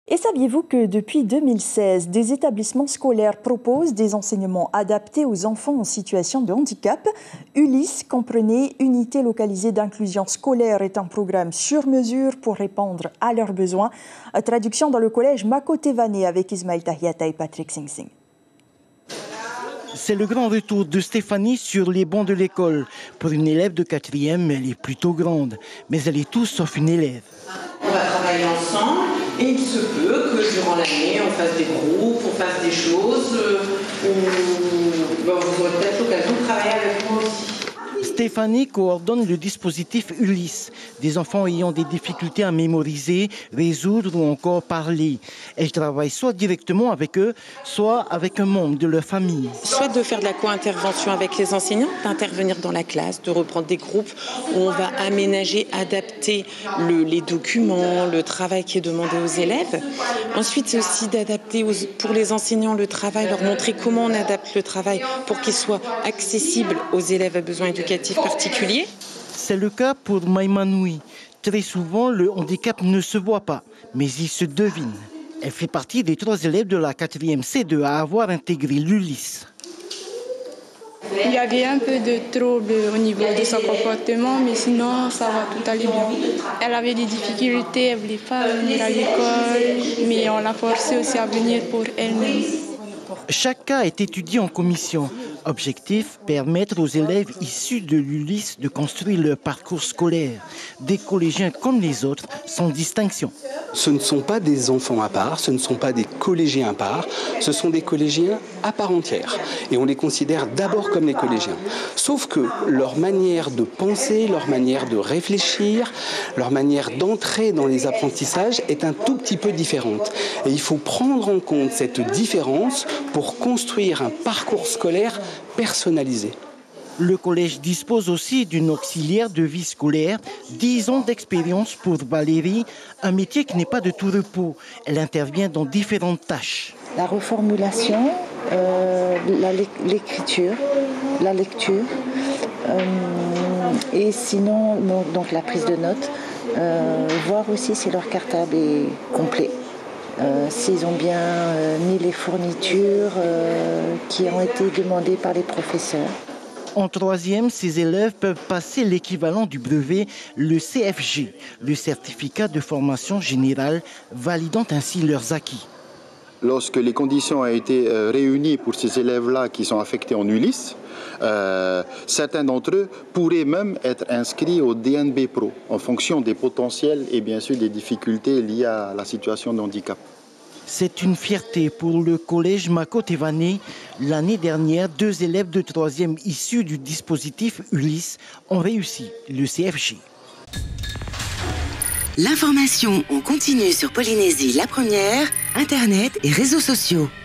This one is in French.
Et saviez-vous que depuis 2016, des établissements scolaires proposent des enseignements adaptés aux enfants en situation de handicap? Ulysse, comprenez, Unité localisée d'inclusion scolaire, est un programme sur mesure pour répondre à leurs besoins. Traduction dans le collège Makotevane avec Ismaël Tahiata et Patrick Sing Sing. C'est le grand retour de Stéphanie sur les bancs de l'école. Pour une élève de 4e, elle est plutôt grande, mais elle est tout sauf une élève. On va travailler ensemble et il se peut que durant l'année, on fasse des groupes, on fasse des choses, vous aurez peut-être l'occasion de travailler avec moi aussi. Stéphanie coordonne le dispositif Ulysse, des enfants ayant des difficultés à mémoriser, résoudre ou encore parler. Elle travaille soit directement avec eux, soit avec un membre de leur famille. Soit de faire de la co-intervention avec les enseignants, d'intervenir dans la classe, de reprendre des groupes où on va aménager, adapter les documents, le travail qui est demandé aux élèves. Ensuite, c'est aussi d'adapter pour les enseignants le travail, leur montrer comment on adapte le travail pour qu'il soit accessible aux élèves à besoins éducatifs particuliers. C'est le cas pour Maïmanoui. Très souvent, le handicap ne se voit pas, mais il se devine. Elle fait partie des 3 élèves de la 4e C2 à avoir intégré l'Ulysse. Il y avait un peu de trouble au niveau de son comportement, mais sinon, ça va, tout allait bien. Elle avait des difficultés, elle ne voulait pas venir à l'école, mais on l'a forcée aussi à venir pour elle-même. Chaque cas est étudié en commission. Objectif, permettre aux élèves issus de l'Ulysse de construire leur parcours scolaire. Des collégiens comme les autres, sans distinction. Ce ne sont pas des enfants à part, ce ne sont pas des collégiens à part, ce sont des collégiens à part entière. Et on les considère d'abord comme des collégiens. Sauf que leur manière de penser, leur manière de réfléchir, leur manière d'entrer dans les apprentissages est un tout petit peu différente. Et il faut prendre en compte cette différence pour construire un parcours scolaire personnalisé. Le collège dispose aussi d'une auxiliaire de vie scolaire, 10 ans d'expérience pour Valérie, un métier qui n'est pas de tout repos. Elle intervient dans différentes tâches. La reformulation, l'écriture, la lecture, et sinon donc la prise de notes, voir aussi si leur cartable est complet. S'ils ont bien mis les fournitures qui ont été demandées par les professeurs. En 3e, ces élèves peuvent passer l'équivalent du brevet, le CFG, le certificat de formation générale, validant ainsi leurs acquis. Lorsque les conditions ont été réunies pour ces élèves-là qui sont affectés en Ulysse, certains d'entre eux pourraient même être inscrits au DNB Pro en fonction des potentiels et bien sûr des difficultés liées à la situation de handicap. C'est une fierté pour le collège Makotevane. L'année dernière, 2 élèves de 3e issus du dispositif Ulysse ont réussi le CFG. L'information en continu sur Polynésie la première, Internet et réseaux sociaux.